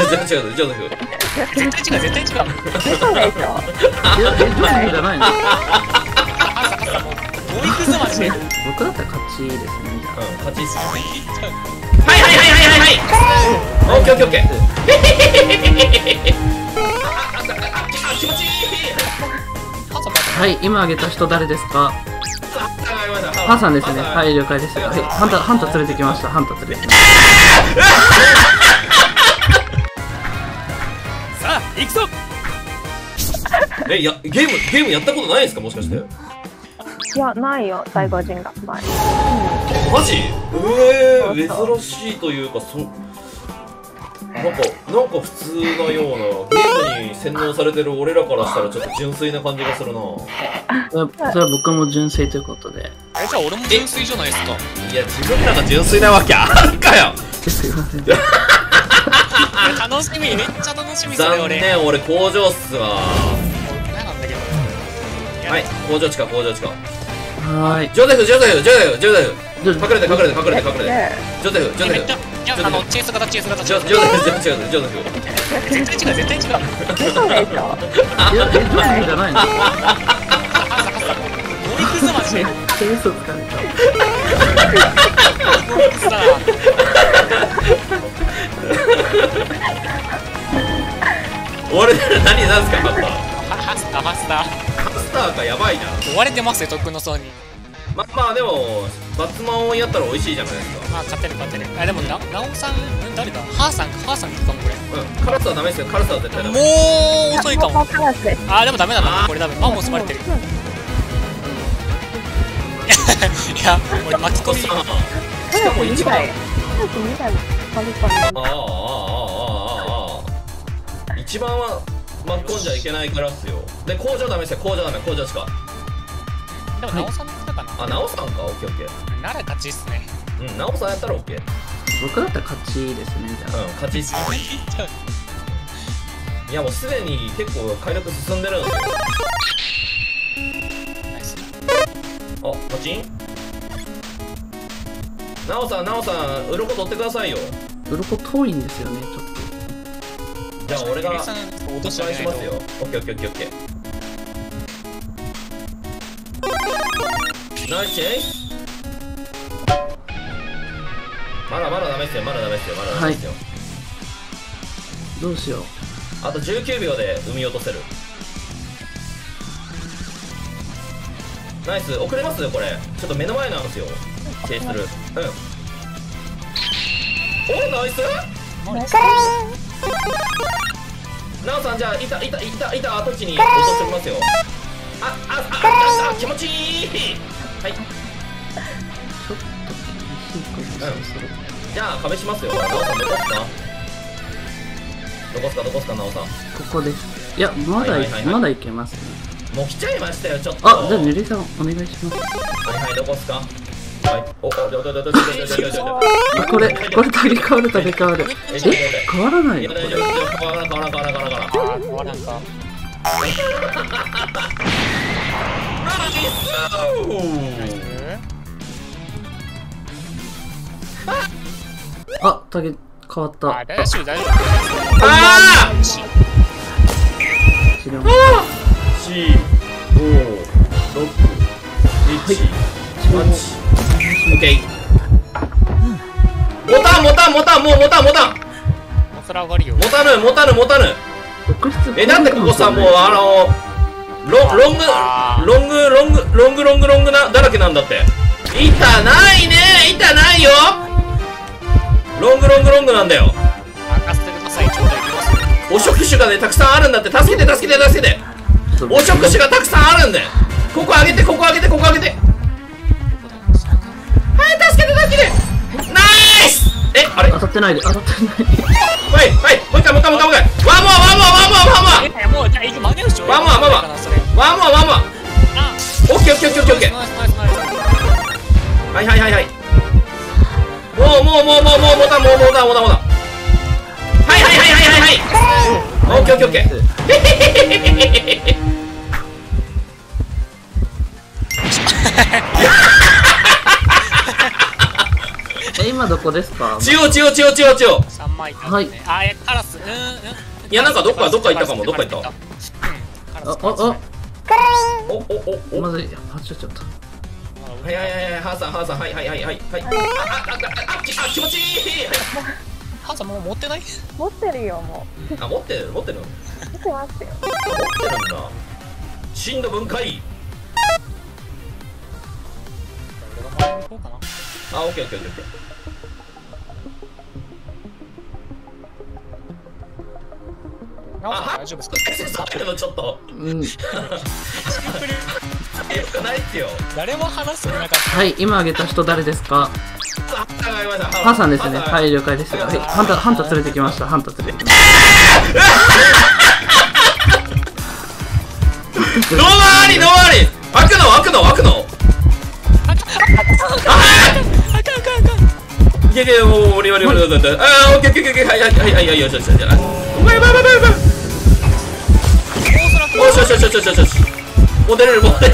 ジョゼフ。 絶対違う、絶対違う。 嘘でしょ。 じゃないの。 ボーイクズマジで。 僕だったら勝ちですね。じゃあ勝ちっすよ。はい。オッケー。気持ちいい。 はい、今挙げた人誰ですか？ハンさんですね。はい、了解です。はい、ハンタ連れてきました。ハンタ連れてきました。 さあ、行くぞ。 ゲームやったことないですか、もしかして。 いや、ないよ、第五人が前。 マジ？珍しいというか、なんか普通なような、ゲームに洗脳されてる俺らからしたらちょっと純粋な感じがするな。 それは僕も純粋ということで。 じゃあ俺も純粋じゃないですか。 いや、自分らが純粋なわけあるかよ。 すいません。 楽しみ、めっちゃ楽しみそれ残俺。 念、俺工場っすわ。 嫌なんだけど。 はい、工場地下。 はーい。 ジョゼフ。隠れて。ジョゼフ。 めっちゃチェイス型。 ジョゼフ。 絶対違う。 嘘でしょ。 じゃないの。 ボーイクズマジで。 嘘つかれた。 さあ。 俺何すか、ハハスター。 スターか、やばいな。 追われてますよ、とっくの層に。 まあでも、バツマンをやったら美味しいじゃないですか。 まあ、勝ってる。あ、でも、なおさん、誰だ？ハーさんかも、これ。 カラスはダメですよ、カラスは絶対ダメ。 もう遅いかも。あ、でもダメだな、これダメ。マンモスバレてる。いや、俺巻き込み。 しかも一番。一番は巻き込んじゃいけないからっすよ。で、工場ダメですよ、工場しか。 でも、なおさんだったかな。 あ、なおさんか、オッケー。 なら勝ちっすね。 なおさんやったらオッケー。 僕だったら勝ちですね。じゃあ。 勝ちっすね。いや、もうすでに結構快楽進んでるんですよ。 ナイス。 あ、パチン。なおさん、鱗取ってくださいよ。 鱗遠いんですよね、ちょっと。 じゃあ俺が落としお願いしますよ。オッケー。ナイスチェイス。まだダメですよ。 はい。どうしよう。 あと19秒で産み落とせる。ナイス。遅れますよ、これ。ちょっと目の前なんですよ。チェイスする。お、ナイス。なおさん、じゃあ、いた跡地に落としてみますよ。気持ちいい。はい。 ちょっと厳しいかもしれない。 じゃあ壁しますよ。なおさんどこっすかなおさん。 ここです。いや、まだいけますね。 もう来ちゃいましたよ、ちょっと。 あ、じゃあぬりさんお願いします。 はい、どこっすか。はい。 これ食べ変わる。変わらないよ。 変わらんか。 あ、変わった。 あ、大丈夫。 あ知らん。 4、5、6、7、8。オッケー。もそれ上がるよ。 たぬ。だってここさ、もうロングなだらけなんだって。板ないよ。ロングなんだよ。 任せてください。ちょっと行きます。 お触手がね、たくさんあるんだって。助けて。お触手がたくさんあるんだよ。ここ上げて。はい、助けて。ナイス。あれ。 当たってない。 はい、もう一回。ワンモア。 もう、じゃあ、曲げるでしょ。 ワンモア。オッケー。はい。もう持たん。はい。オッケー。 今どこですか？ 千代。 3 まいたね。あ、カラス。 いや、なんかどっか行ったかも。どっか行った。 カラス。 おまずい、走っちゃった。 はい、ハーさん、はい。気持ちいい。 ハーさんもう持ってない？ 持ってるよ、もあ、持ってる。 う。持ってますよ。 持ってるんだ。震度分解。 俺が前に行こうかな。 あ、オッケー。 大丈夫ですか？ 触るのちょっと。 うん。 よくないっすよ。 誰も話す気なかった。 はい、今あげた人誰ですか？ハさんですね。はい、了解です。はい、ハンタ連れてきました。ハンタ連れてきました。 ノーマーリ開くのいやもう俺あー、オッケーはいよしよしよしよもう出れるうわって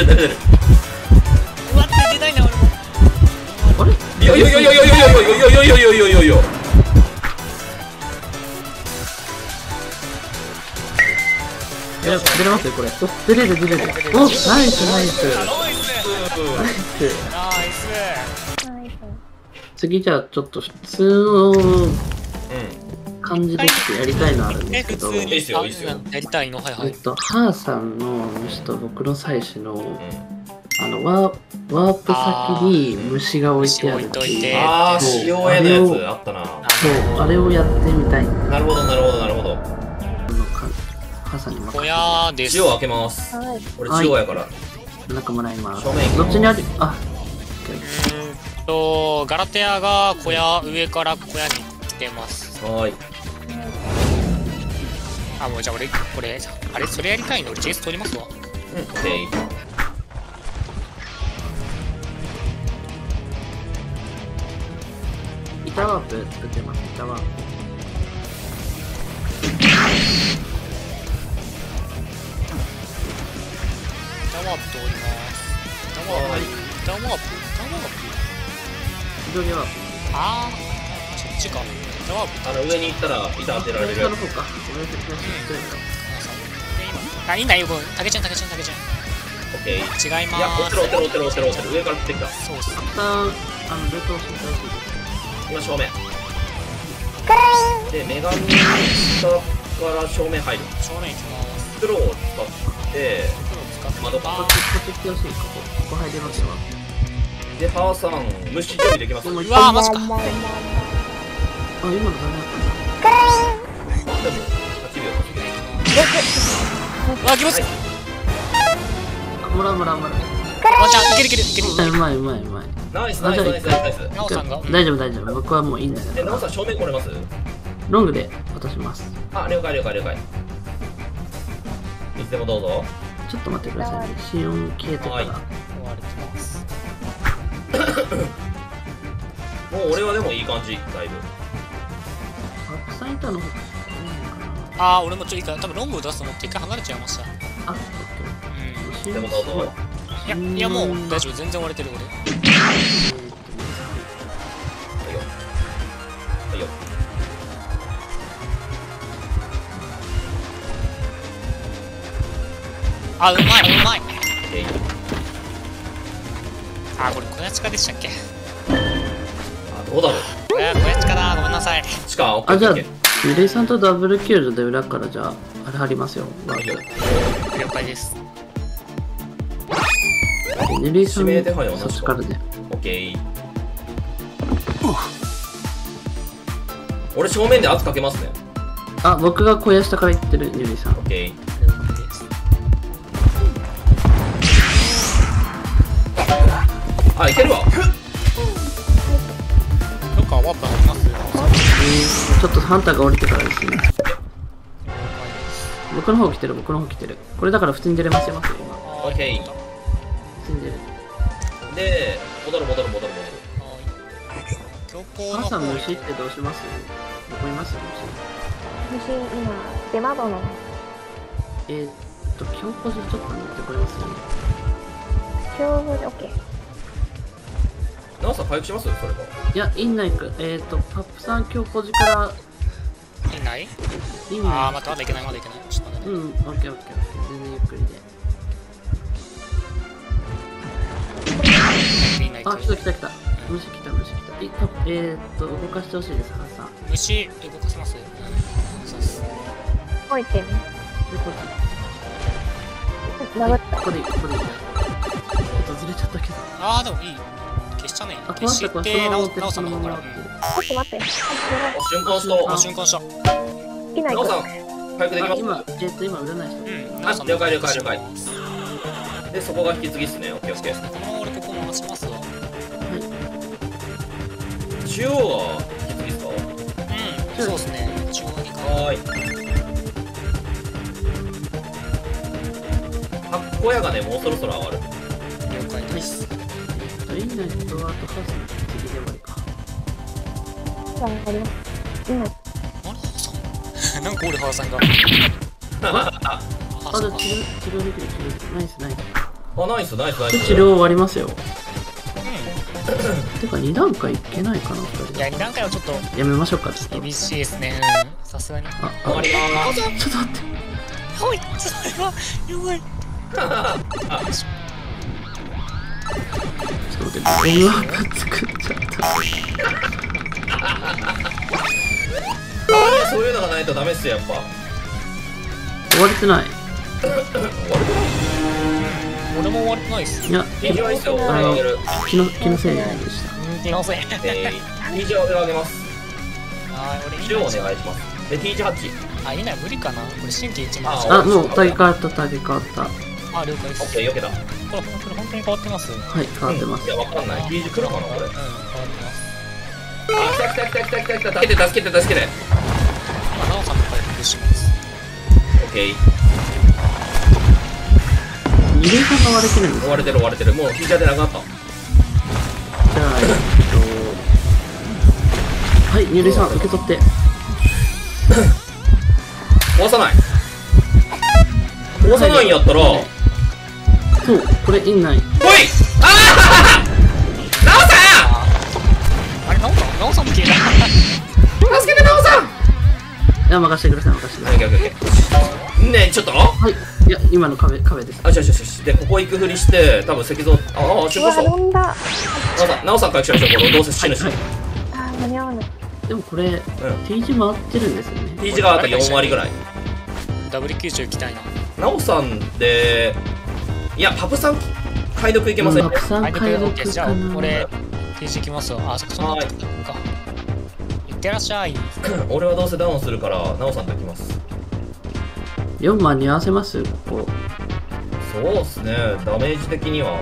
出たいな俺も。 あれ？ よ出れますよ、これ。出れる。お、ナイス。次じゃあちょっと普通の感じでしてやりたいのあるんですけど、 いいっすよ。 やりたいの、はい。 ハーさんの虫と僕の妻子のワープ先に虫が置いてあるっていう。 あー、塩絵のやつあったな。 そう、あれをやってみたい。 なるほど。 ハーさんに任せて。 小屋です。 塩開けます。俺塩やから。 中もらいます。 正面どっちにある？あ、 ガラテアが小屋、上から小屋に来てます。 はい。 あ、もうじゃあ俺、これ、あれ、それやりたいの俺 JS 取りますわ。 オッケー。 板ワープ作ってます。板ワープ。 板ワープ通ります。板ワープ。 非常にワープ。 あー、そっちか。板ワープ。 上に行ったら板当てられる。 下の方か。 あ、いいんだよ、タケちゃん。 オッケー。 違いまいや、 ーす。 追ってる。上から来てきた。 そうっす。 ルートをしてほしいです。 今正面。で、女神下から正面入る。 正面行きます。 袋を使って、窓か。 こっち来てほしい。ここ入れますよ。 で、ハーさん、虫準備できます。 うわー、マジか。 あ、今のダメだったんだ。 でも、8秒。 うわ、気持ちいい。 もらう。 ワンちゃん、いける。 うまい。 ナイス。 ナオさんが。 大丈夫。僕はもういいんだよ。 ナオさん、正面来れます？ ロングで渡します。 あ、了解。いつでもどうぞ。 ちょっと待ってくださいね。心音消えてから。 終われてます。 もう俺はでもいい感じ、だいぶ。 たくさんいたの。 あー、俺もちょっと多分ロングを出すと思って一回離れちゃいました。 あ、 でもどうぞ。 いやもう大丈夫、全然割れてる俺。 はいよ。 あ、うまい。 えい。 あ、これ小屋地下でしたっけ？ あ、どうだろう。 小屋地下だ、ごめんなさい。 地下、オッケあ、じゃあ、 ー。 ミレイさんとダブルキルで裏からじゃあ、あれ貼りますよ。 はいよ。 了解です。 ミレイさん指名手配はそっちからで。 オッケー。俺正面で圧かけますね。 あ、僕が小屋下から行ってる、ミレイさん。 オッケー。 了解です。 あ、いけるわ。 どっかワープあります？ ちょっとハンターが降りてからですね。僕の方来てる。これだから普通に出れますよ、今。 オッケー。 普通に出る。 で、戻る。 強行の母さん方虫ってどうします？どこいます？ 虫、今、出窓の。 強行でちょっと持ってこれますよね。 強風で OK。 ナオさん回復しますそれか。 いや、院内か、パップさん今日ポジからいない院あー、 内。 待って、まだいけない、まだいけない。ちょっと待ってね。 うん、オッケーオッケーオッケー。全然ゆっくりで。 いないあ、来た来た来た。虫来た虫来た。動かしてほしいです、ハッサン。 虫、動かせます？そうっす。 置いてね。 で、こっ殴っち。ここでいい、ここでいい。ちょっとずれちゃったけど。 あー、でもいい。消しちゃね。 あ、 消して、なおさんの方から。 ちょっと待って。 瞬間したあ、瞬間した。 いないかナオさん回復できます。 今、今売らない人。 うん、 あ、了解了解了解。でそこが引き継ぎっすね。オッケーオッケー。 このまま俺ここ回しますわ。 中央が引き継ぎっすか。 うん、そうですね。中央にか。 はーい。発酵屋がねもうそろそろ上がる。 了解です。 院内とあとハッサン次で終わりか。 じゃあ終わります。いない。 あれ、ハさんなんか俺、ハさんが。 あ、じゃあ治療できる、治療できる。ナイスナイス。 あ、ナイスナイスナイス。 治療終わりますよ。 うてか2段階いけないかな、2 ん。い人。 や、2段階はちょっとやめましょうか、ちょっと。 厳しいですね。うん。さすがに。 終わりまーす。 ちょっと待って。 はい、それは、弱い。 ちょっと待って、M ワーク作っちゃった。 そういうのがないとダメっすよやっぱ。 終われてない。 俺も終わってないっす。 いや、 以上ですよ。俺が上げる。 気のせいでした。 気のせい。 以上俺が上げます。 あー、俺、 以上お願いします。で T18。 あ、いない、無理かな。これ、新規1枚。 ああ、もうタゲ変わった、タゲ変わった。 あ、了解です。 オッケーよけた。 これ本当に変わってます。 はい、変わってますい。やわかんない。T 字来るかなこれ。 うん、変わってます。 あ、来た来た来た来た来た来た。助けて助けて助けて。 今、ナオさんの回復します。 オッケー。 二塁さんが割れてるんです追われてる追われてる。もう T 字でなくなった。 じゃあ、はい、二塁さん受け取って。 壊さない。壊さないんやったら。おい。 そう、これ院内。 ああ。ナオさあれ、ナオさんも消えた。 ん。助けてナオさん。 いや、任せてください、任せてください。 オッケーオッケーオッケー。ねえちょっと。 はい、いや、今の壁です。 あ、よしよしよし。でここ行くふりして多分石像。ああ出うわ、 発した。 飲んだ。 ナオさん回復しましょう。これどうせ死ぬし。 はいあー、間に合わない。 でもこれ、T 字回ってるんですよね。 T 字があと4割ぐらい。 ダブル90行きたいな。 ナオさんで、いや、パプさん、解読いけませんね。 たくさん解読じゃあかな。 俺 T 字行きますよ。あそこそんなとこか。いってらっしゃい。 俺はどうせダウンするから、ナオさんと行きます。 4番に合わせますここ。 そうっすね、ダメージ的には。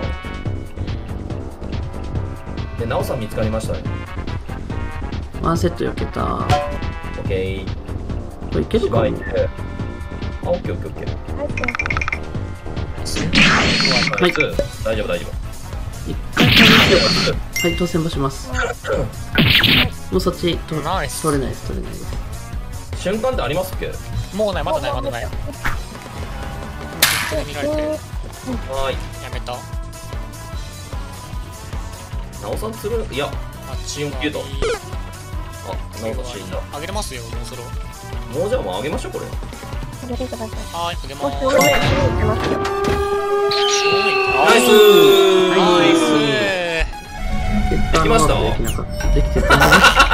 で、ナオさん見つかりましたね。 ワンセット避けた。 オッケー。 これいけるかも。 芝居で。あ、オッケーオッケーオッケー。 はい、 ナイス。大丈夫大丈夫。 一回試してようかな。はい、当選場します。もうそっちナイス取れないです、取れないです。 瞬間ってありますっけ？ もうない、まだない、まだない。見られてる。 はーい。 やめた。 ナオさん釣る？いや、 あっち 4級と。あ、ナオさん死んだ。 あげれますよ、もうそろ。 もうじゃあもうあげましょう、これ。 あげてください。 はーい、あげまもーす。 し上に行ってますよ。 ナイスー。 ナイス。 できましたできなかった。できてた。